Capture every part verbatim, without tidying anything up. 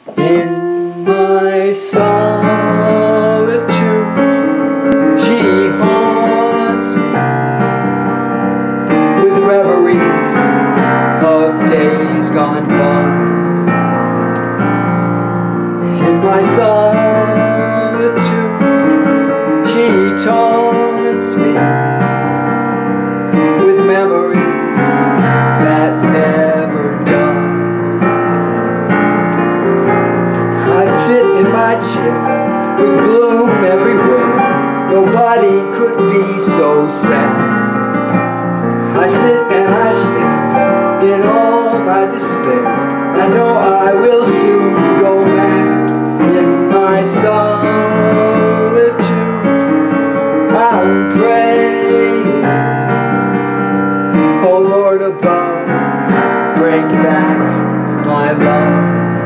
In my solitude, she haunts me with reveries of days gone by. In my solitude, she taunts me with memories that never die. I sit in my chair with gloom everywhere. Nobody could be so sad. I sit and I stare in all my despair. I know I will soon go mad. In my solitude, I'm praying, oh Lord above, bring back my love.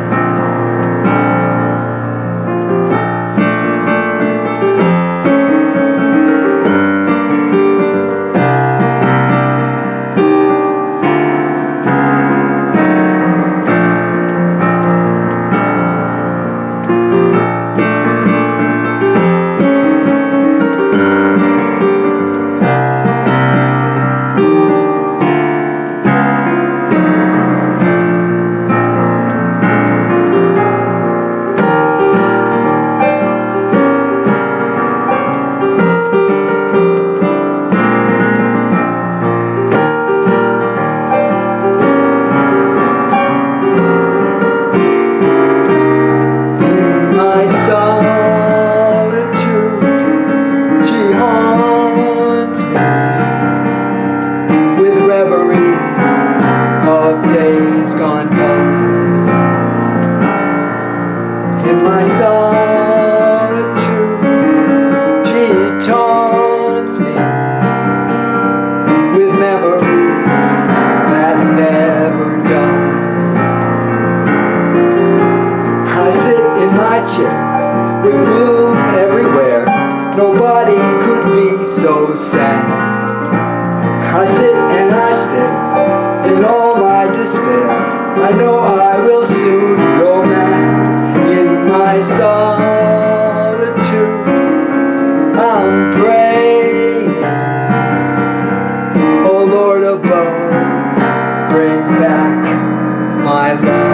Days gone by. In my solitude, she taunts me with memories that never die. I sit in my chair with gloom everywhere. Nobody could be so sad. I sit and I stare in all my despair. I know I will soon go mad. In my solitude, I'm praying, oh Lord above, bring back my love.